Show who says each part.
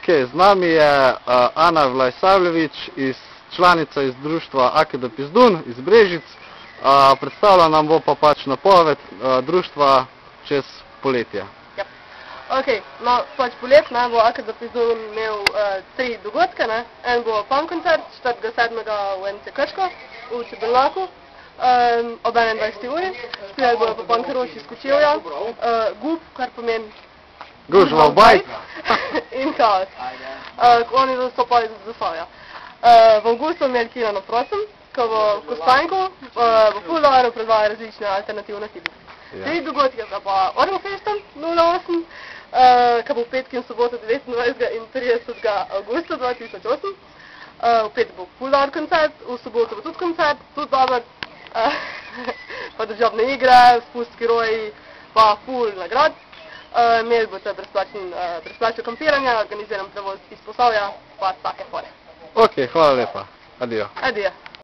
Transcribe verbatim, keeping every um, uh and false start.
Speaker 1: Ok, z nami je uh, Ana Vlajsavljević, iz, članica iz društva A K D Pizdun iz Brežic. Uh, predstavila nam bo pa pač napoved uh, društva čez poletje.
Speaker 2: Yep. Ok, no, pač polet ne, bo A K D Pizdun imel uh, tri dogodke. Ne. En bo punk koncert, četrtega sedmega v N C Krško, v Čebelnaku, um, ob enaindvajseti uri. Spijali bojo pa punkeroši iz Kočevja, uh, Gub, kar pomeni
Speaker 1: Gužva v bajt.
Speaker 2: In kaos. Uh, oni zastopali z Zasavja. Uh, v avgustu imeli kino na prostem, ko bo v Kostanjku, uh, v Fuldaru predvaja različne alternativne filme.
Speaker 1: Ja.
Speaker 2: Tri dogodke so pa Orgofestem nula osem, uh, ko bo v petki in soboto devetindvajsetega in tridesetega avgusta dva tisoč osem. Uh, v petek bo Fuldar koncert, v soboto bo tudi koncert, tudi dober, uh, pa državne igre, spustki roji, pa ful nagrad. Uh, imeli boste brezplačno uh, kampiranje, organiziran prevoz iz Posavja, pa take fore.
Speaker 1: Ok, hvala lepa. Adijo.
Speaker 2: Adijo.